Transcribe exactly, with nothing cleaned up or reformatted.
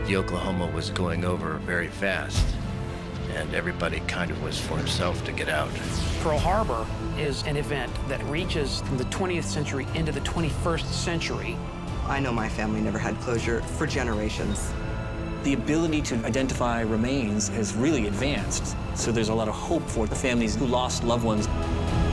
the Oklahoma was going over very fast, and everybody kind of was for himself to get out. Pearl Harbor is an event that reaches from the twentieth century into the twenty-first century. I know my family never had closure for generations. The ability to identify remains has really advanced, so there's a lot of hope for the families who lost loved ones.